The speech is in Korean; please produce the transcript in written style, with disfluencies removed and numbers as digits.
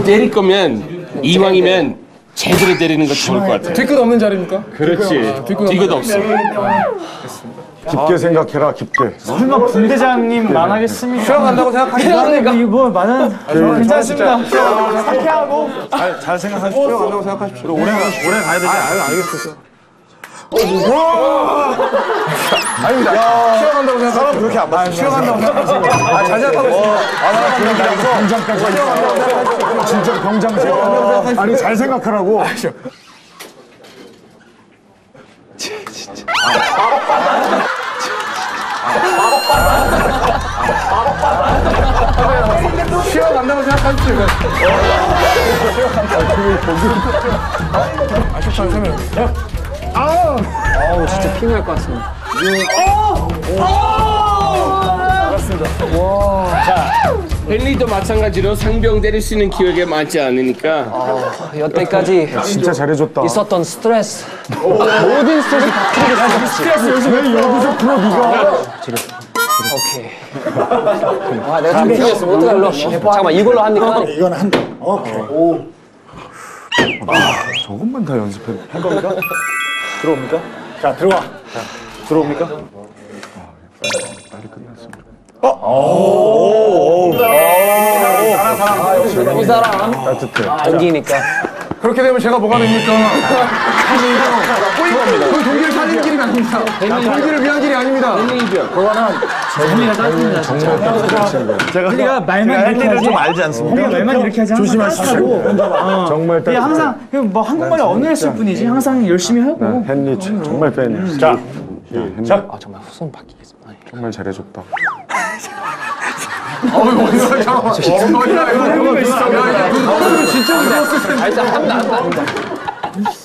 때릴 거면 이왕이면 제대로 때리는 거 좋을 것 같아. 뒤끝 없는 자리입니까? 그렇지. 뒤끝 없어. 깊게 생각해라, 깊게. 설마 분대장님 망하겠습니까? 쉬어간다고 생각하십니까? 이거 뭐 많은 괜찮습니다. 상쾌하고 잘 생각하십시오. 쉬어간다고 생각하십시오. 오래 가야 되지 않아요? 알겠어요. 아닙니다. 쉬어간다고 생각하십시오. 사람 그렇게 안 맞습니다. 쉬어간다고 생각하십시오. 잘 생각하고 있습니다. 병장까지 진짜 병장생. 아니 잘 생각하라고. 쉬어간다고 생각하십시오. 아쉽지 않으면 아우 진짜 피날 것 같습니다. 헨리도 마찬가지로 상병 때릴 수 있는 기회가 많지 않으니까 여태까지 진짜 잘해줬다. 있었던 스트레스 모든 스트레스 다 풀어줬어. 스트레스 왜 여기서 풀어 네가? 오케이. 아 내가 좀 풀렸어. 어떡할러? 잠깐만 이걸로 합니까? 이건 한다. 오케이. 오. 저것만 다 연습해. 한 겁니까? 들어옵니까? 자 들어와. 자 들어옵니까? 빨리 끝났습니다. 이 사람 따뜻해. 연기니까. 그렇게 되면 제가 뭐가 됩니까? 그 동기를 살리는 길이 아닙니다. 동기를 위한 길이 아닙니다. 우리가 말만 이렇게 하지. 좀 알지 않습니까? 우리가 말만 이렇게 하지. 조심하십시오. 정말 따뜻해. 항상 뭐 한국말이 언어였을 뿐이지. 항상 열심히 하고. 헨리 정말 팬이야. 자, 자, 아 정말 후손 바뀌겠습니다. 정말 잘해줬다. 진짜 아, 일단 한다.